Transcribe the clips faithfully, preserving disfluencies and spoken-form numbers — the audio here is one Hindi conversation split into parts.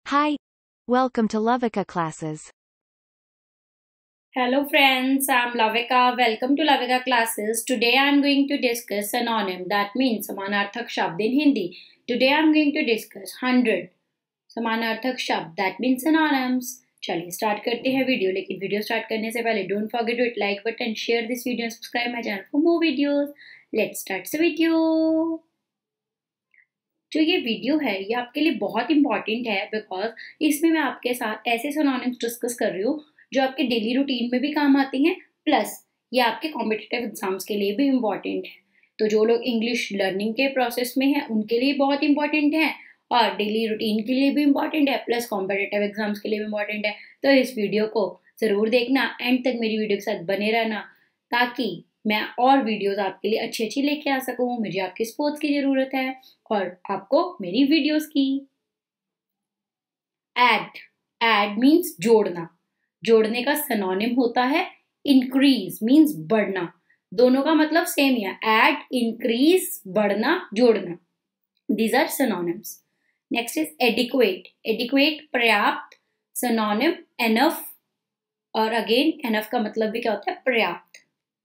Hi, welcome to Lavika classes. Hello friends, I'm Lavika. Welcome to Lavika classes. Today I'm going to discuss synonym, that means समानार्थक शब्द in Hindi. Today I'm going to discuss one hundred समानार्थक शब्द, that means synonyms. चलिए स्टार्ट करते हैं वीडियो, लेकिन वीडियो स्टार्ट करने से पहले don't forget to hit like button, share this video, subscribe my channel for more videos. Let's start the video. जो ये वीडियो है ये आपके लिए बहुत इंपॉर्टेंट है बिकॉज इसमें मैं आपके साथ ऐसे सिनोनिम्स डिस्कस कर रही हूँ जो आपके डेली रूटीन में भी काम आते हैं, प्लस ये आपके कॉम्पिटिटिव एग्जाम्स के लिए भी इम्पॉर्टेंट है. तो जो लोग इंग्लिश लर्निंग के प्रोसेस में हैं उनके लिए बहुत इंपॉर्टेंट है और डेली रूटीन के लिए भी इम्पॉर्टेंट है, प्लस कॉम्पिटिटिव एग्जाम्स के लिए भी इम्पॉर्टेंट है. तो इस वीडियो को ज़रूर देखना, एंड तक मेरी वीडियो के साथ बने रहना ताकि मैं और वीडियोस आपके लिए अच्छी अच्छी लेके आ सकूँ. मुझे आपकी सपोर्ट की ज़रूरत है और आपको मेरी वीडियोस की. ऐड. ऐड मीन्स जोड़ना. जोड़ने का सिनोनिम होता है इंक्रीज, मीन्स बढ़ना. दोनों का मतलब सेम ही है. ऐड, इंक्रीज, बढ़ना, जोड़ना. These are synonyms. Next is adequate. Adequate पर्याप्त. सिनोनिम एनफ, और अगेन एनफ का मतलब भी क्या होता है? पर्याप्त.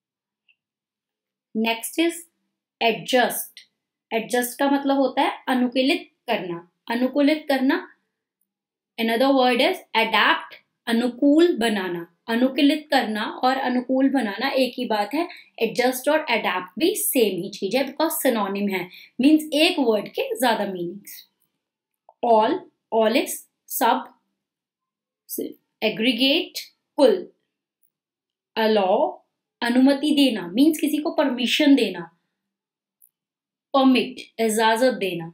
Next is adjust. एडजस्ट का मतलब होता है अनुकूलित करना. अनुकूलित करना. अनदर वर्ड इज अडैप्ट, अनुकूल बनाना. अनुकूलित करना और अनुकूल बनाना एक ही बात है. एडजस्ट और अडैप्ट भी सेम ही चीज है बिकॉज सिनोनिम है, मीन्स एक वर्ड के ज्यादा मीनिंग्स. ऑल. ऑल इज सब. एग्रीगेट, कुल. अलाउ, अनुमति देना, मीन्स किसी को परमिशन देना. परमिट, इजाजत देना.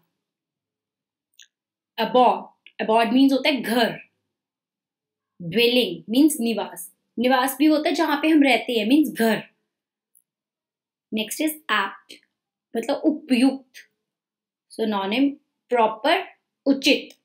अबॉर्ड. अबॉर्ड मीन्स होता है घर. ड्वेलिंग मीन्स निवास. निवास भी होता है जहां पे हम रहते हैं, मीन्स घर. नेक्स्ट इज एप्ट, मतलब उपयुक्त. सिनोनिम प्रॉपर, उचित.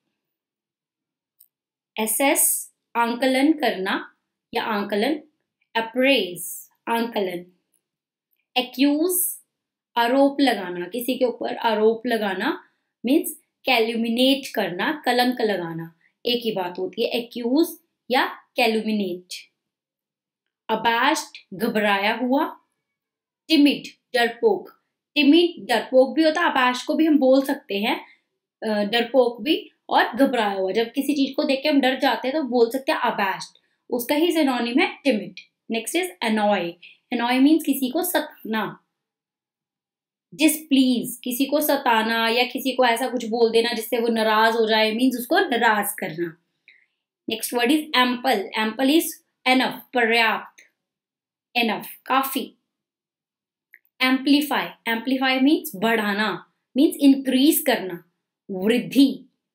एसेस, आंकलन करना या आंकलन. अप्रेज, आंकलन. एक्यूज, आरोप लगाना, किसी के ऊपर आरोप लगाना, मीन्स कैल्यूमिनेट करना, कलंक लगाना. एक ही बात होती है, एक्यूज या कैल्यूमिनेट. अबैश्ड, घबराया हुआ. टिमिड, डरपोक. टिमिड डरपोक भी होता है, अबैश्ड को भी हम बोल सकते हैं, डरपोक भी, और घबराया हुआ. जब किसी चीज को देख के हम डर जाते हैं तो बोल सकते हैं अबैश्ड. उसका ही सिनोनिम है timid. Next is annoy. Annoy means किसी को सताना. डिसप्लीज, किसी को सताना या किसी को ऐसा कुछ बोल देना जिससे वो नाराज हो जाए, मीन्स उसको नाराज करना. Next word is ample. Ample is enough, पर्याप्त. एनफ, काफी. एम्पलीफाई. एम्पलीफाई मीन्स बढ़ाना, मीन्स इंक्रीज करना, वृद्धि.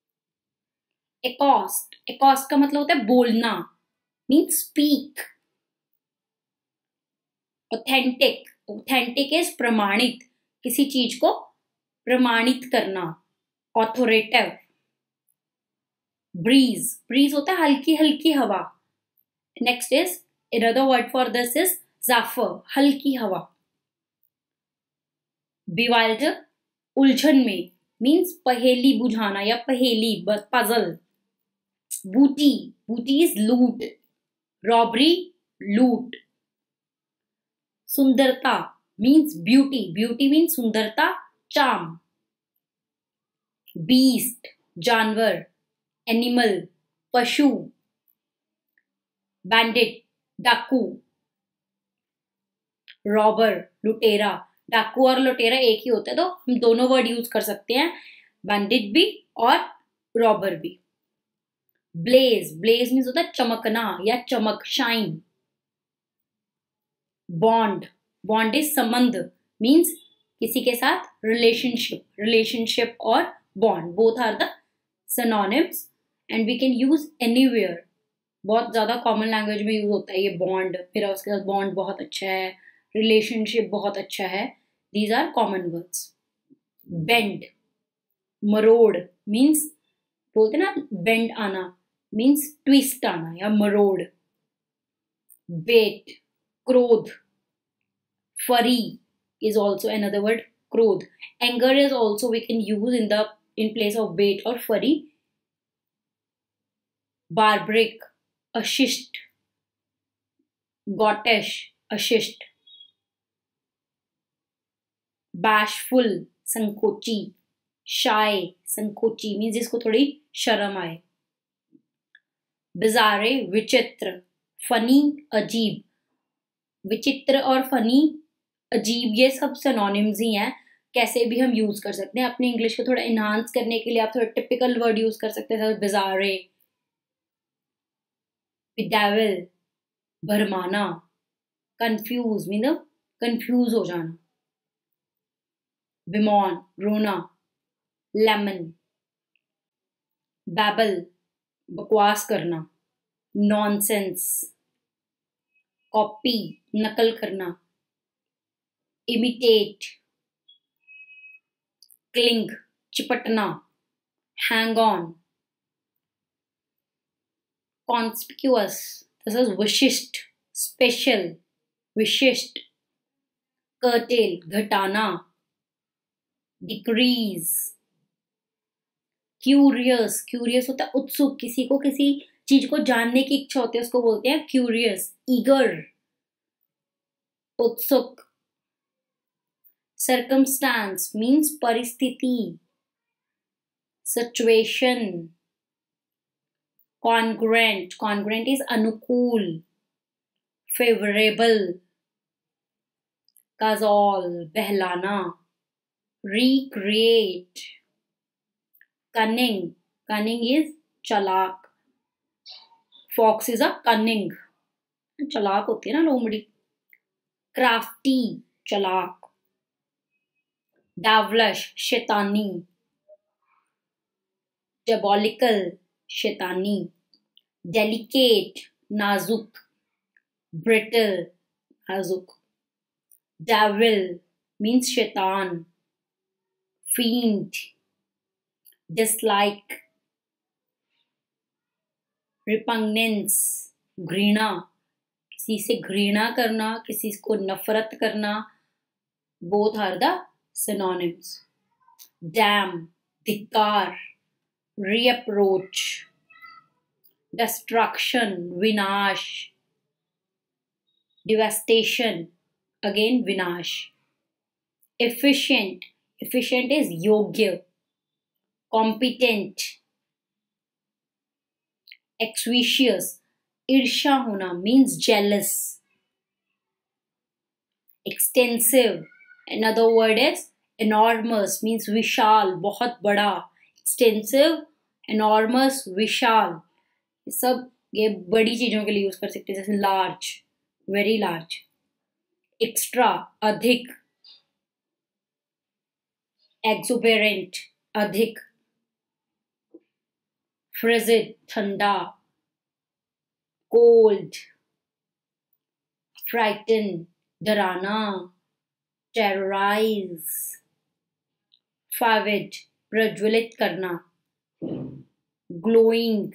एकॉस्ट. एकॉस्ट का मतलब होता है बोलना, means speak. Authentic. Authentic is प्रमाणित, किसी चीज को प्रमाणित करना. ऑथोरेटिव. ब्रीज. ब्रीज होता है हल्की हल्की हवा. Next is another word for this is zephyr, हल्की हवा. बिवाइल्डर, उलझन में, मीन्स पहेली बुझाना या पहेली, पजल. बूटी. बूटी इज लूट. रॉबरी, लूट. सुंदरता मीन्स ब्यूटी. ब्यूटी मीन्स सुंदरता, चार्म. बीस्ट, जानवर. एनिमल, पशु. बैंडिट, डाकू. रॉबर, लुटेरा. डाकू और लुटेरा एक ही होता है तो हम दोनों वर्ड यूज कर सकते हैं, बैंडिट भी और रॉबर भी. ब्लेज. ब्लेज मीन्स होता है चमकना या चमक, शाइन. बॉन्ड. बॉन्ड इज संबंध, मीन्स किसी के साथ रिलेशनशिप. रिलेशनशिप और bond both are the synonyms and we can use anywhere. बहुत ज्यादा कॉमन लैंग्वेज में यूज होता है ये बॉन्ड. फिर उसके साथ बॉन्ड बहुत अच्छा है, रिलेशनशिप बहुत अच्छा है. These are common words. Bend, मरोड़, मीन्स बोलते ना बेंड आना, मीन्स ट्विस्ट आना या मरोड़. वेट, क्रोध. फरी is also another word, क्रोध. Anger is also we can use in the in place of wait or furry. Barbaric अशिष्ट, गॉटिश अशिष्ट, बैशफुल संकोची, शाय संकोची मीन्स जिसको थोड़ी शर्म आए, बिजारे विचित्र, फनी अजीब, विचित्र और फनी अजीब ये सब सिनोनिम्स ही हैं, कैसे भी हम यूज कर सकते हैं। अपने इंग्लिश को थोड़ा इनहांस करने के लिए आप थोड़ा टिपिकल वर्ड यूज कर सकते हैं, बिजारे, बेडेविल भरमाना, कंफ्यूज मीन कंफ्यूज हो जाना, बिमॉन रोना, लेमन बैबल बकवास करना, नॉनसेंस कॉपी नकल करना, इमिटेट क्लिंग चिपटना, hang on, conspicuous this is विशिष्ट स्पेशल, विशिष्ट, कर्टेल घटाना, डिक्रीज, क्यूरियस, क्यूरियस होता है उत्सुक, किसी को किसी चीज को जानने की इच्छा होती है उसको बोलते हैं क्यूरियस, ईगर उत्सुक, circumstance means परिस्थिति, situation, congruent, congruent is अनुकूल, favorable, काजोल बहलाना, recreate, cunning, cunning is चालाक, fox is a cunning, चालाक होती है ना लोमड़ी, crafty चालाक, डावलश शैतानी, diabolical शैतानी, delicate नाजुक, brittle नाजुक, devil means शैतान, fiend dislike, repugnance घृणा, किसी से घृणा करना, किसी को नफरत करना, both are the synonyms. Damn धिक्कार, reapproach, destruction विनाश, devastation again विनाश, efficient, efficient is योग्य, competent, exvicious ईर्ष्या होना means jealous, extensive another word is enormous means विशाल बहुत बड़ा, extensive enormous विशाल, सब ये बड़ी चीजों के लिए यूज कर सकते हैं, जैसे large very large, extra अधिक, exuberant अधिक, frigid ठंडा, cold, frighten डराना, terrorize, fervid प्रज्वलित करना, glowing,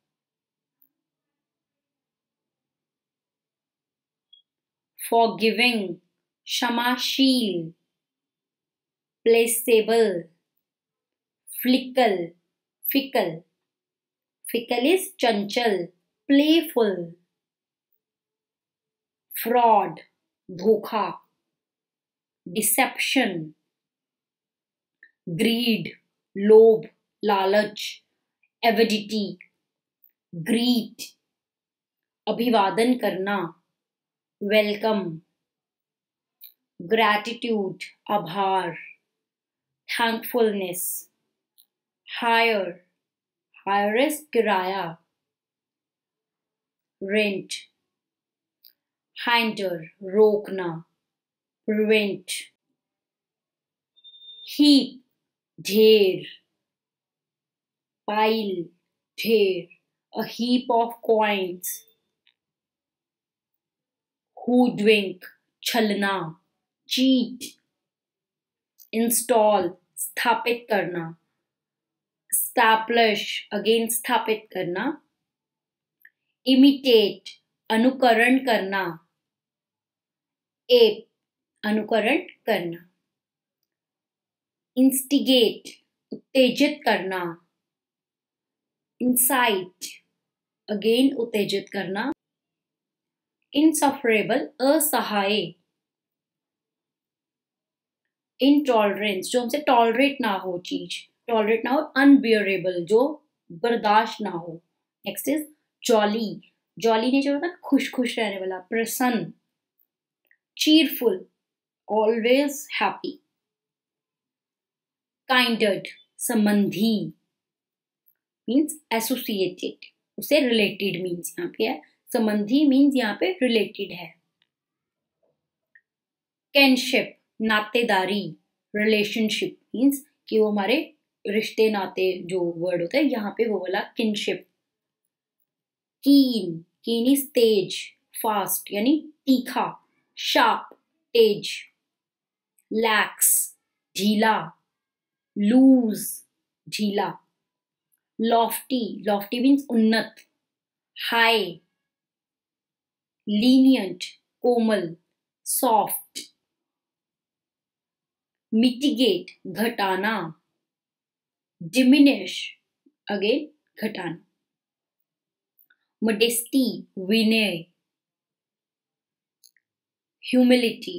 forgiving क्षमाशील, placeable, fickle, fickle, fickle is Chanchal, playful, fraud धोखा, deception, greed लोभ लालच, avidity, greet अभिवादन करना, welcome, gratitude आभार, thankfulness, hire, hire is किराया, rent, hinder रोकना, prevent, heap ढेर, pile ढेर, a heap of coins, hoodwink छलना, cheat, install स्थापित करना, establish again स्थापित करना, imitate अनुकरण करना, ape अनुकरण करना, instigate उत्तेजित करना, incite अगेन उत्तेजित करना. insufferable असहाय. intolerance जो हमसे टॉलरेट ना हो चीज, टॉलरेट ना हो. unbearable जो बर्दाश्त ना हो. Next is jolly. जॉली ने जो होता है खुश खुश रहने वाला, प्रसन्न. cheerful always happy. kindred संबंधी मीन्स एसोसिएटेड, उसे रिलेटेड मीन्स यहाँ पे है. संबंधी मीन्स यहाँ पे रिलेटेड है. kinship नातेदारी. रिलेशनशिप मीन्स कि वो हमारे रिश्ते नाते जो वर्ड होता है यहाँ पे वो वाला kinship. keen keen इज तेज. फास्ट यानी तीखा. sharp तेज. lax ढीला. loose ढीला. lofty lofty मीन्स उन्नत. high lenient कोमल. soft mitigate घटाना. diminish अगेन घटाना. modesty विनय. humility.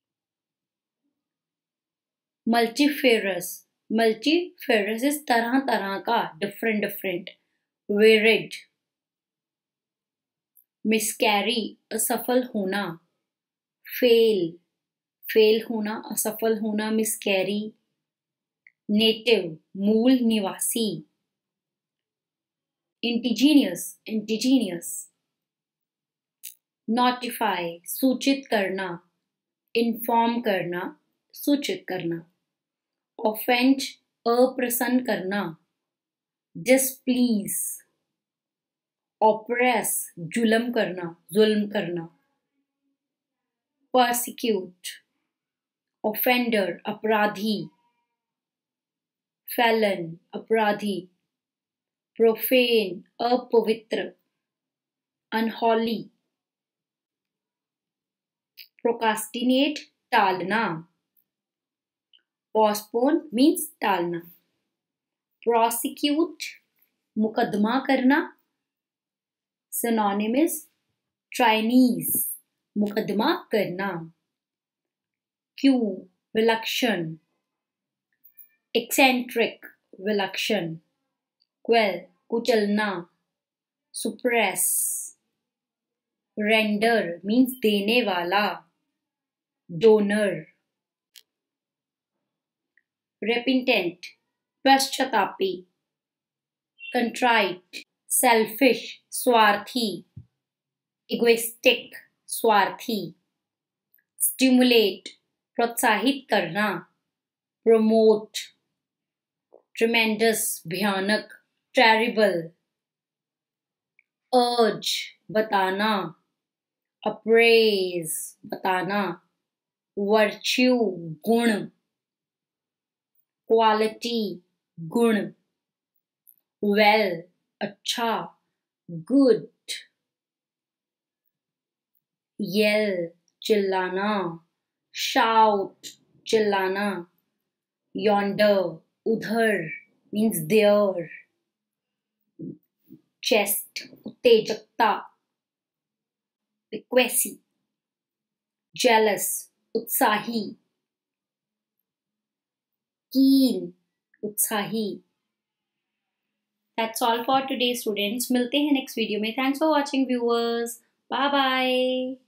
multifarious multifarious इस तरह तरह का, डिफरेंट डिफरेंट. varied. miscarry असफल होना. fail फेल होना, असफल होना. miscarry. native मूल निवासी. indigenous indigenous. notify सूचित करना. inform करना, सूचित करना. offend अप्रसन्न करना. displease oppress जुल्म करना, जुल्म करना. persecute offender अपराधी. felon अपराधी. profane अपवित्र, unholy. procrastinate टालना. postpone means टालना. prosecute मुकदमा करना. synonym is Chinese मुकदमा करना. क्यू विलक्षण. eccentric विलक्षण. quell कुचलना. suppress. render means देने वाला. donor. repentant पश्चातापी. contrite selfish स्वार्थी. egoistic स्वार्थी. stimulate प्रोत्साहित करना. promote tremendous भयानक. terrible urge बताना. appraise बताना. virtue गुण. quality गुण. well अच्छा. good yell चिल्लाना. shout चिल्लाना. yonder उधर means there. chest उत्तेजकता. piquancy jealous उत्साही. keen उत्साही. That's all for today students. मिलते हैं next video में. Thanks for watching viewers. Bye bye.